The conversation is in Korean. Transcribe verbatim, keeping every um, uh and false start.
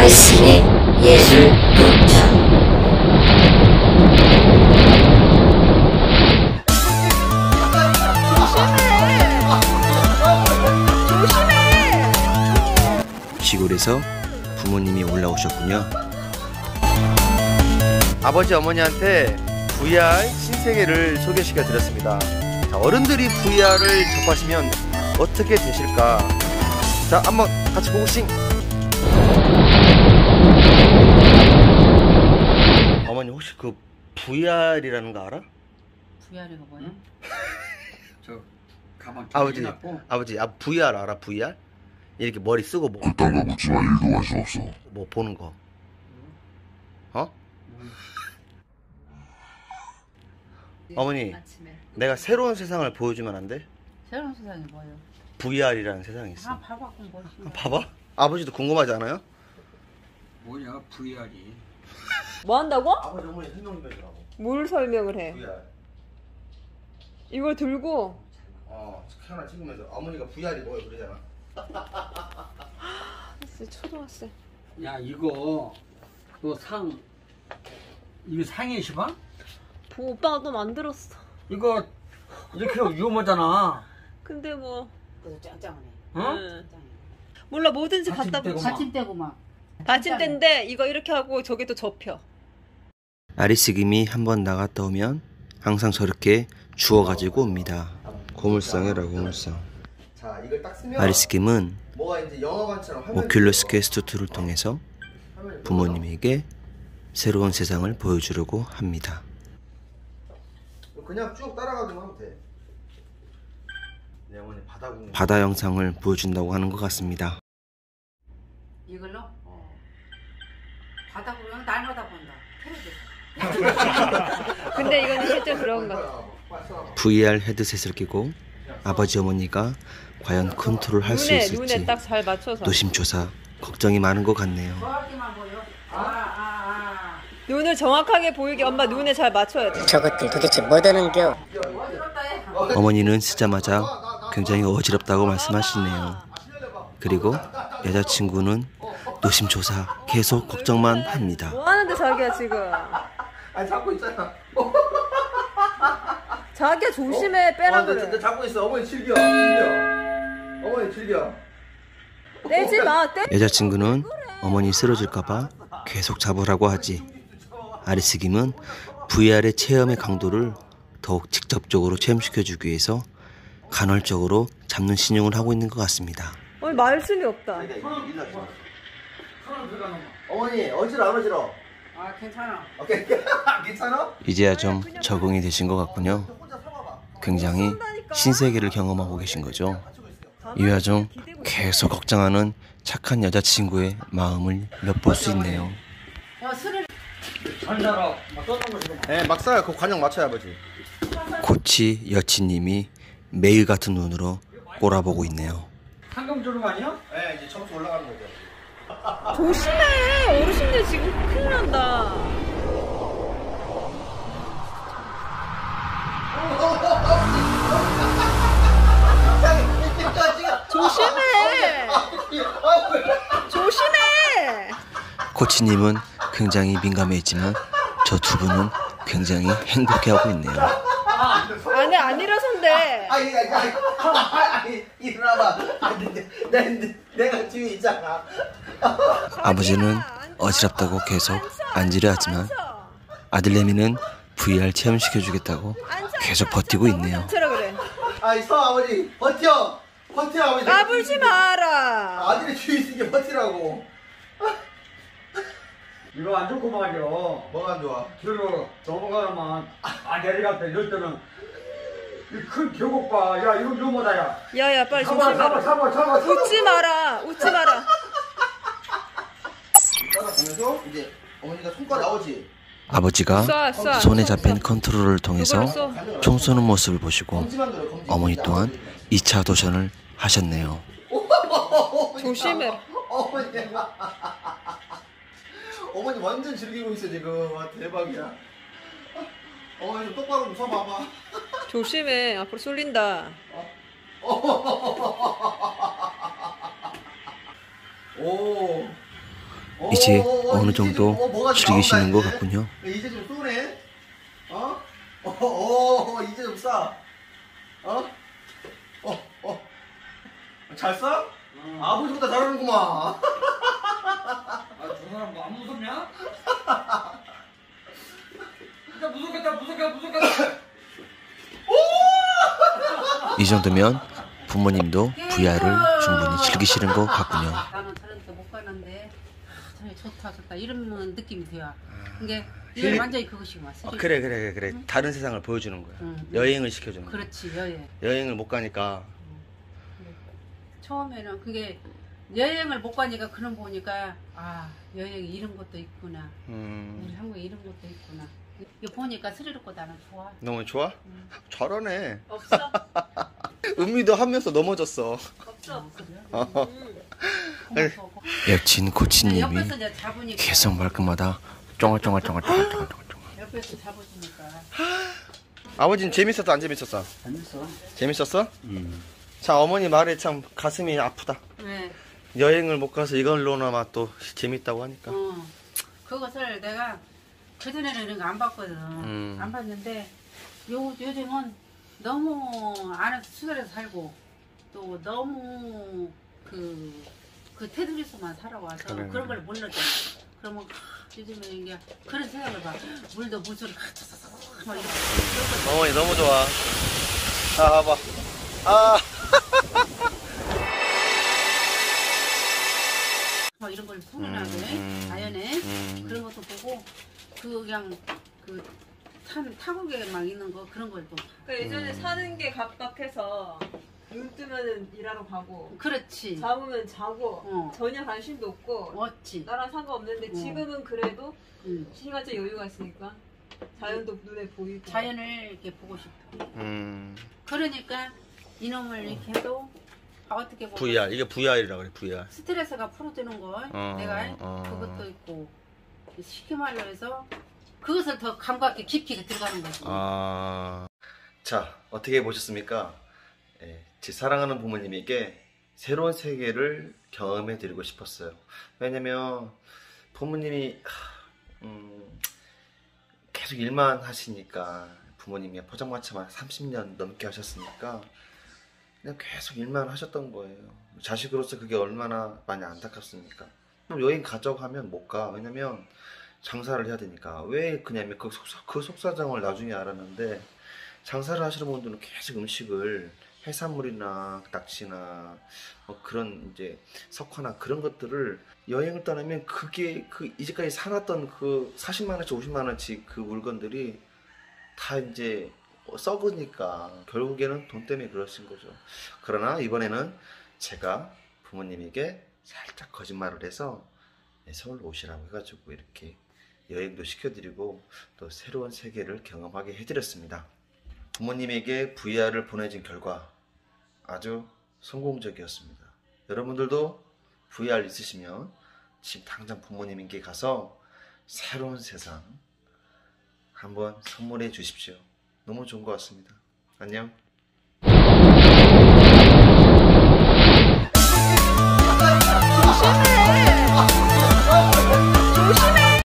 아리스의 예술 극장. 시골에서 부모님이 올라오셨군요. 아버지 어머니한테 브이알 신세계를 소개시켜 드렸습니다. 자, 어른들이 브이알을 접하시면 어떻게 되실까? 자, 한번 같이 고고싱. 어머니 혹시 그 브이알이라는 거 알아? 브이알이가 뭐야? 응? 저 가방 아버지, 해놨고. 아버지, 아 브이알 알아? 브이알? 이렇게 머리 쓰고 뭐, 그딴 거 묻지마. 일도 갈 수 없어. 뭐 보는 거. 어? 음. 어머니, 아침에. 내가 새로운 세상을 보여주면 안 돼? 새로운 세상이 뭐예요? 브이알이라는 세상이 있어. 아, 봐봐, 그럼 뭐지? 봐봐. 아버지도 궁금하지 않아요? 뭐냐 브이알이. 뭐 한다고? 아버지 어머니 설명 좀 해주라고. 뭘 설명을 해? 브이알. 이걸 들고 어, 카메라 찍으면서 어머니가 브이알이 뭐야 그러잖아. 진짜 초등학생. 야 이거 너 상 이거 상해 시방? 보 오빠가 또 만들었어. 이거 이렇게 위험하잖아. 근데 뭐 그래서 짱짱하네. 어? 응. 몰라 뭐든지 갖다 받침대고 붙여. 막. 받침대고 막. 받침대인데 이거 이렇게 하고 저게 또 접혀. 아리스 김이 한번 나갔다 오면 항상 저렇게 주워가지고 옵니다. 고물상이라 고물상. 자, 이걸 딱 쓰면 아리스 김은 뭐가 이제 영화관처럼 화면이 오큘러스 떠. 퀘스트 이를 통해서 화면이 부모님에게 새로운 세상을 보여주려고 합니다. 떠. 그냥 쭉 따라가기만 하면 돼. 내 어머니 바다 구경. 바다 영상을 보여준다고 하는 것 같습니다. 이걸로? 어. 바다 구경 날마다 본다. 근데 이거는 실제 그런 거. 브이알 헤드셋을 끼고 아버지 어머니가 과연 컨트롤 할 수 눈에 있을지 눈에 딱 잘 맞춰서. 노심초사 걱정이 많은 것 같네요. 정확히만 보여. 아, 아, 아. 눈을 정확하게 보이게 엄마 눈에 잘 맞춰야 돼. 저것들 도대체 뭐더는겨? 어지럽다 해. 어머니는 쓰자마자 굉장히 어지럽다고 말씀하시네요. 그리고 여자친구는 노심초사 계속 걱정만 합니다. 뭐 하는데 자기야 지금? 아니 잡고 있잖아. 자기야 조심해 빼라 어, 나, 나 그래. 잡고 있어. 어머니 즐겨. 즐겨. 어머니 즐겨. 떼지 마 떼. 여자친구는 어머니 쓰러질까봐 계속 잡으라고 하지. 아리스 김은 브이알의 체험의 강도를 더욱 직접적으로 체험시켜주기 위해서 간헐적으로 잡는 신용을 하고 있는 것 같습니다. 오늘 말씀이 없다. 어머니 어지러 안 어지러? 아, 괜찮아. 오케이. 괜찮아? 이제야 좀 적응이 되신 것 같군요. 굉장히 신세계를 경험하고 계신 거죠. 이 와중 계속 걱정하는 착한 여자친구의 마음을 엿볼 수 있네요. 야, 술을. 전자로 막 떠는 거 지금. 네, 막 쏴요. 그 관용 맞춰요, 아버지. 고치 여친님이 매일 같은 눈으로 꼬라보고 있네요. 상금 주는 거 아니야? 네, 이제 점수 올라가는 거죠. 조심해. 어르신들 지금 큰일 난다. 조심해. 조심해. 코치님은 굉장히 민감해있지만 저 두 분은 굉장히 행복해하고 있네요. 아니 안 일어선대. 아니, 아니, 아니, 아니, 일어나봐. 아니, 내, 내, 내가 뒤에 있잖아. 아버지는 어지럽다고 계속 앉으려 하지만 아들내미는 브이알 체험시켜주겠다고 계속 버티고 있네요. 버텨라 그래. 아이, 서, 아버지. 버텨. 버텨, 아버지. 까불지 마라. 아들이 뒤에 있으니까 버티라고. 이거 안 좋고 말이야. 뭐가 안 좋아? 뒤로 넘어가면 아 내려갈 때 이럴 때는 이 큰 계곡 봐. 야 이거 위험하다 야. 야야 빨리 잡아 잡아 조심해라. 잡아 잡아. 웃지 마라. 웃지 마라. 따라가면서 이제 어머니가 손가락 나오지. 아버지가 쏴, 쏴. 손에 잡힌 컨트롤을 통해서 그걸로 쏴. 총 쏘는 모습을 보시고 검지만 들어, 검지. 어머니 또한 이 차 도전을 하셨네요. 조심해. 어머니. 어머니 완전 즐기고 있어 지금. 와, 대박이야. 어머니 좀 똑바로 좀 서봐봐. 조심해. 앞으로 쏠린다. 오. 이제 오, 어느 이제 좀, 정도 어, 뭐가 좀 즐기시는 것 나온다, 같군요. 이제. 이제 좀 쏘네. 어? 어, 어, 이제 좀 싸. 어? 어, 어. 잘 싸? 아버지보다 잘하는구만. 아, 저 사람 뭐 안 무섭냐? 진짜 무섭겠다, 무섭겠다, 무섭겠다. 이 정도면 부모님도 브이알을 충분히 즐기시는 것 같군요. 나는 저런 데 못 가는데 아, 저기 좋다 좋다 이런 느낌이 돼요. 이게 힐- 이게 완전히 그것이구만. 어, 그래, 그래, 그래, 그래. 다른 세상을 보여주는 거야. 응. 여행을 시켜주는 거야. 그렇지 여행. 여행을 못 가니까. 처음에는 그게 여행을 못 가니까 그런 거 보니까 아 여행이 이런 것도 있구나. 음, 우리 한국에 이런 것도 있구나. 이거 보니까 스리롭고 나는 좋아. 너무 좋아? 음. 잘하네. 없어. 은미도 하면서 넘어졌어. 없어. 어. 고마워. 여친 코치님이 옆에서 이제 잡으니까. 계속 말끝마다 쫑알쫑알쫑알쫑알쫑알쫑알 옆에서 잡아주니까. 아버지는 재밌었어, 안 재밌었어? 재밌어. 재밌었어? 음. 자, 어머니 말에 참 가슴이 아프다. 네. 여행을 못 가서 이걸로나마 또 재밌다고 하니까. 어. 그것을 내가 그전에는 이런 거 안 봤거든. 음. 안 봤는데 요, 요즘은 너무 안에서 수달에서 살고 또 너무 그, 그 테두리에서만 살아와서 그래. 그런 걸 몰랐잖아. 그러면 요즘에 이게 그런 세상을 봐. 물도 물소리 막 이렇게. 어머니 너무 좋아. 자, 봐봐. 아, 막 이런 걸 소문나게 음, 자연에 음. 그런 것도 보고 그 그냥 그 참 타국에 막 있는 거 그런 걸 또 그 예전에 사는 게 각박해서 눈 뜨면은 일하러 가고 그렇지 잡으면 자고 어. 전혀 관심도 없고 멋지 나랑 상관없는데 어. 지금은 그래도 응. 시간적 여유가 있으니까 자연도 눈에 보이고 자연을 이렇게 보고 싶어 음, 그러니까 이놈을 이렇게 해도 아, 어떻게 보면 브이알. 이게 브이알이라고 그래, 브이알. 스트레스가 풀어주는 걸 어, 내가 어. 그것도 있고 쉽게 말로 해서 그것을 더 감각 있게 깊이 들어가는 거지 아, 자, 어떻게 보셨습니까? 예, 제 사랑하는 부모님에게 새로운 세계를 경험해 드리고 싶었어요. 왜냐면 부모님이 하, 음, 계속 일만 하시니까 부모님이 포장마차만 삼십 년 넘게 하셨으니까 그냥 계속 일만 하셨던 거예요. 자식으로서 그게 얼마나 많이 안타깝습니까? 그럼 여행 가자고 하면 못 가. 왜냐면 장사를 해야 되니까. 왜 그냐면 그, 속사, 그 속사정을 나중에 알았는데 장사를 하시는 분들은 계속 음식을 해산물이나 낚시나 뭐 그런 이제 석화나 그런 것들을 여행을 떠나면 그게 그 이제까지 살았던 그 사십만 원치 오십만 원치 그 물건들이 다 이제 썩으니까 결국에는 돈 때문에 그러신 거죠. 그러나 이번에는 제가 부모님에게 살짝 거짓말을 해서 서울로 오시라고 해가지고 이렇게 여행도 시켜드리고 또 새로운 세계를 경험하게 해드렸습니다. 부모님에게 브이알을 보내준 결과 아주 성공적이었습니다. 여러분들도 브이알 있으시면 지금 당장 부모님에게 가서 새로운 세상 한번 선물해 주십시오. 너무 좋은 것 같습니다. 안녕.